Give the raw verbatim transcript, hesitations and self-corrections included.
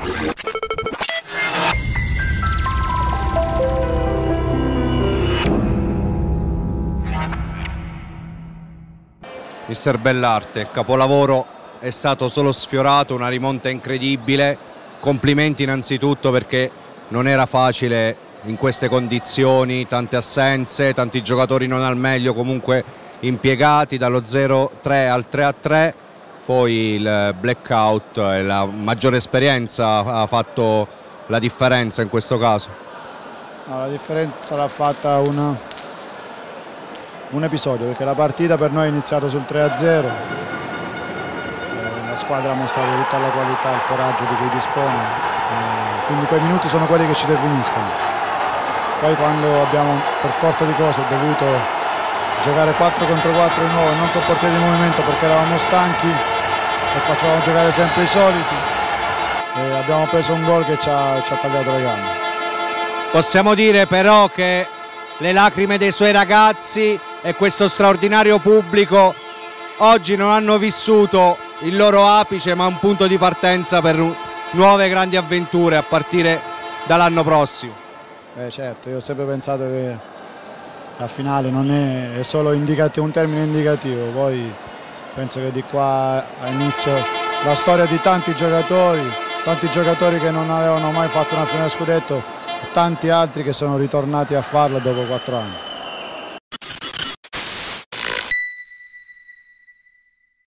Mister Bellarte, il capolavoro è stato solo sfiorato, una rimonta incredibile. Complimenti innanzitutto perché non era facile in queste condizioni, tante assenze, tanti giocatori non al meglio comunque impiegati, dallo zero tre al tre a tre, poi il blackout e la maggiore esperienza ha fatto la differenza in questo caso. No, la differenza l'ha fatta una, un episodio, perché la partita per noi è iniziata sul tre a zero, eh, la squadra ha mostrato tutta la qualità e il coraggio di cui dispone, eh, quindi quei minuti sono quelli che ci definiscono. Poi quando abbiamo per forza di cose dovuto giocare quattro contro quattro di nuovo e non con portieri di movimento perché eravamo stanchi e facevamo giocare sempre i soliti, e abbiamo preso un gol che ci ha, ci ha tagliato le gambe. Possiamo dire però che le lacrime dei suoi ragazzi e questo straordinario pubblico oggi non hanno vissuto il loro apice, ma un punto di partenza per nuove grandi avventure a partire dall'anno prossimo. Beh, certo, io ho sempre pensato che la finale non è, è solo indicativo, un termine indicativo, poi penso che di qua a inizio la storia di tanti giocatori, tanti giocatori che non avevano mai fatto una finale scudetto e tanti altri che sono ritornati a farlo dopo quattro anni.